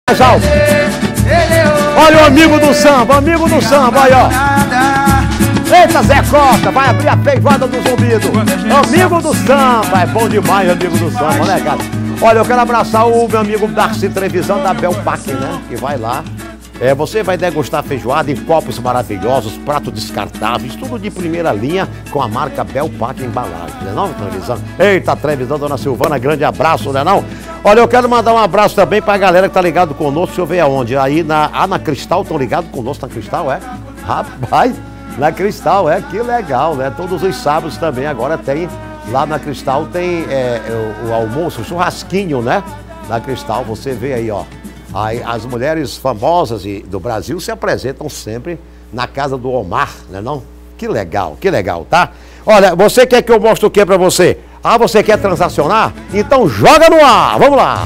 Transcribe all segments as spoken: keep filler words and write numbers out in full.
Mais alto. Olha o amigo do samba, amigo do samba, aí ó. Eita, Zé Costa, vai abrir a feijoada dos ouvidos. Amigo do samba, é bom demais, amigo do samba, né, cara? Olha, eu quero abraçar o meu amigo Darcy Trevisan da Belpac, né? Que vai lá. É, você vai degustar feijoada em copos maravilhosos, pratos descartáveis, tudo de primeira linha com a marca Belpac Embalagem, né não, Trevisan? Eita, Trevisan, dona Silvana, grande abraço, né não? Olha, eu quero mandar um abraço também pra galera que tá ligado conosco, deixa eu ver aonde, aí na, ah, na Cristal, estão ligados conosco na Cristal, é? Rapaz, na Cristal, é, que legal, né? Todos os sábados também, agora tem, lá na Cristal tem é, o, o almoço, o churrasquinho, né? Na Cristal, você vê aí, ó. Aí, as mulheres famosas do Brasil se apresentam sempre na casa do Omar, né não? Que legal, que legal, tá? Olha, você quer que eu mostre o que pra você? Ah, você quer transacionar? Então joga no ar, vamos lá!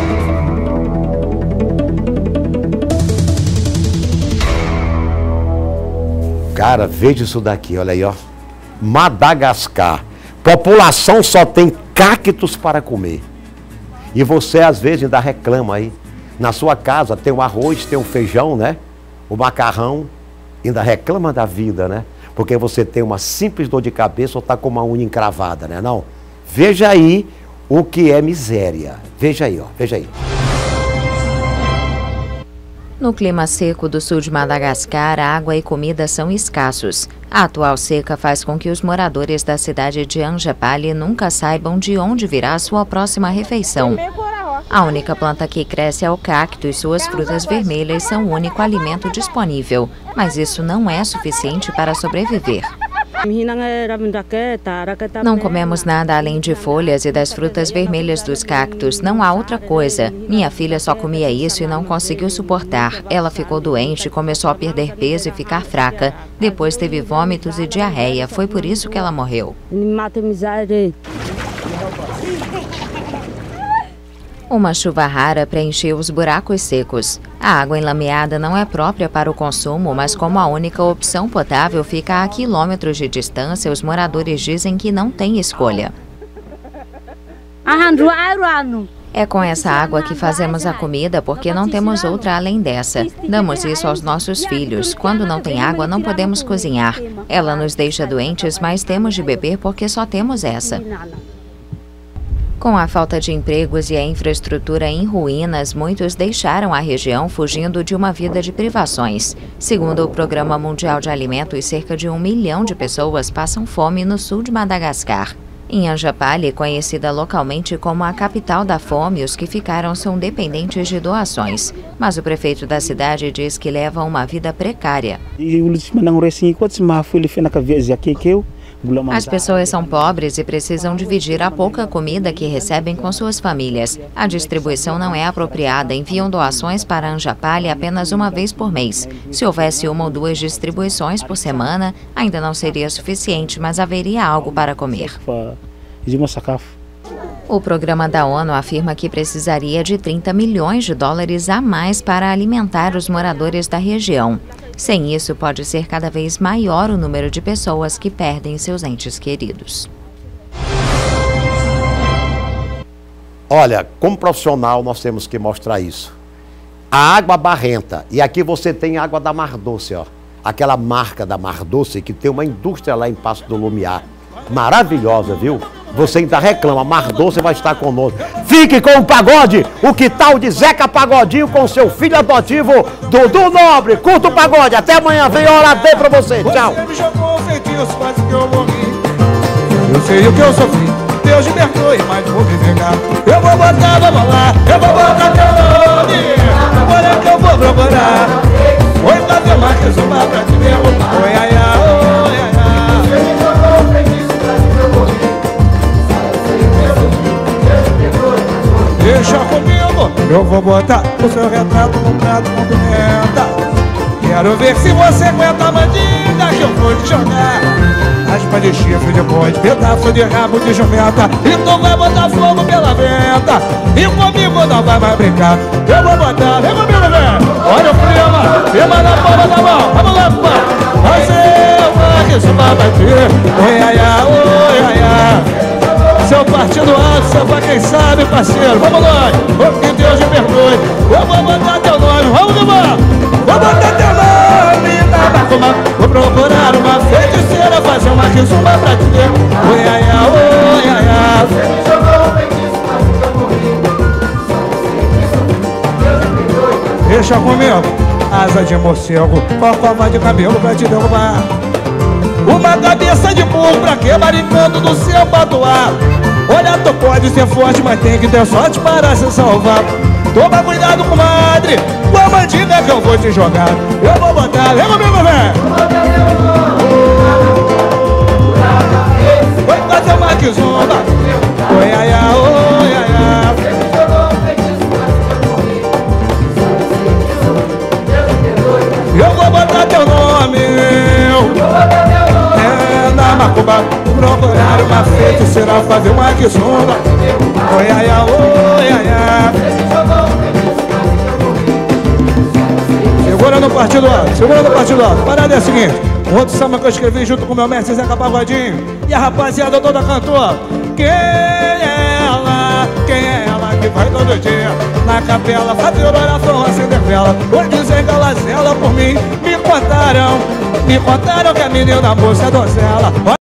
Cara, veja isso daqui, olha aí, ó. Madagascar. População só tem cactos para comer. E você às vezes ainda reclama aí. Na sua casa tem o arroz, tem o feijão, né? O macarrão. Ainda reclama da vida, né? Porque você tem uma simples dor de cabeça ou está com uma unha encravada, né? Não? Veja aí o que é miséria. Veja aí, ó. Veja aí. No clima seco do sul de Madagascar, água e comida são escassos. A atual seca faz com que os moradores da cidade de Anjapali nunca saibam de onde virá sua próxima refeição. A única planta que cresce é o cacto e suas frutas vermelhas são o único alimento disponível. Mas isso não é suficiente para sobreviver. Não comemos nada além de folhas e das frutas vermelhas dos cactos. Não há outra coisa. Minha filha só comia isso e não conseguiu suportar. Ela ficou doente, começou a perder peso e ficar fraca. Depois teve vômitos e diarreia. Foi por isso que ela morreu. Uma chuva rara preencheu os buracos secos. A água enlameada não é própria para o consumo, mas como a única opção potável fica a quilômetros de distância, os moradores dizem que não têm escolha. É com essa água que fazemos a comida porque não temos outra além dessa. Damos isso aos nossos filhos. Quando não tem água, não podemos cozinhar. Ela nos deixa doentes, mas temos de beber porque só temos essa. Com a falta de empregos e a infraestrutura em ruínas, muitos deixaram a região fugindo de uma vida de privações. Segundo o Programa Mundial de Alimentos, cerca de um milhão de pessoas passam fome no sul de Madagascar. Em Anjapali, conhecida localmente como a capital da fome, os que ficaram são dependentes de doações. Mas o prefeito da cidade diz que levam uma vida precária. As pessoas são pobres e precisam dividir a pouca comida que recebem com suas famílias. A distribuição não é apropriada, enviam doações para Anjapali apenas uma vez por mês. Se houvesse uma ou duas distribuições por semana, ainda não seria suficiente, mas haveria algo para comer. O programa da ONU afirma que precisaria de trinta milhões de dólares a mais para alimentar os moradores da região. Sem isso, pode ser cada vez maior o número de pessoas que perdem seus entes queridos. Olha, como profissional, nós temos que mostrar isso. A água barrenta, e aqui você tem água da Mar Doce, ó. Aquela marca da Mar Doce que tem uma indústria lá em Passo do Lumiar. Maravilhosa, viu? Você ainda reclama, Mar Doce vai estar conosco. Fique com o pagode, o que tal de Zeca Pagodinho com seu filho adotivo, Dudu Nobre. Curta o pagode, até amanhã, vem hora D pra você, tchau. Você me jogou um feitiço, quase que eu morri. Eu sei o que eu sofri, Deus me perdoe, mas vou me vingar. Eu vou botar, vamos lá, eu vou botar teu nome. Olha que eu vou procurar. Oi, fazer mais que zumba pra te derrubar. Oi, ai, ai, oi, ai, ai. Você me jogou um feitiço, quase que eu morri. Deixa comigo, eu vou botar o seu retrato no prato com pimenta. Quero ver se você aguenta a mandinga que eu vou te jogar. Aspa de chifre de bode, pedaço de rabo de jumenta. E tu vai botar fogo pela venta. E comigo não vai mais brincar. Eu vou botar, vem comigo, velho. Olha o prima, prima na palma da mão. Vamos lá, pai. Você vai que isso vai bater. Oi, ai, ai, oi, ai, ai. Seu partido alto, só pra quem sabe, parceiro. Vamos lá, oh, que Deus me perdoe. Eu vou botar teu nome, vamos embora. Vou botar teu nome na macumba. Vou procurar uma feiticeira, fazer uma quizumba pra te ver. Oi, ai, ai, oi, ai, ai. Você me jogou um feitiço, mas eu morri. Deus me perdoe. Deixa comigo, asa de morcego, cocova de cabelo pra te derrubar. Uma cabeça de burro pra quebrar encanto do seu patuar. Olha, tu pode ser forte, mas tem que ter sorte para se salvar. Toma cuidado, comadre, com a mandinga que eu vou te jogar. Eu vou botar, vem comigo, vem. Vai fazer uma quizumba. Oi, ai, ai, oi, ai, ai. Você me jogou um feitiço, mas eu morri. Eu vou botar teu nome. Eu vou botar teu nome. É, na macumba, procurar uma feiticeira, fazer uma quizumba. Oi, ai, ai, oi, ai, ai. Segura no partido alto, segura no partido alto. A parada é a seguinte: um outro samba que eu escrevi junto com o meu mestre Zeca Pagodinho e a rapaziada toda cantou. Quem é ela? Quem é ela que vai todo dia na capela fazer oração, acender vela? Vou dizer que ela zela por mim. Me contaram, me contaram que a menina moça é donzela.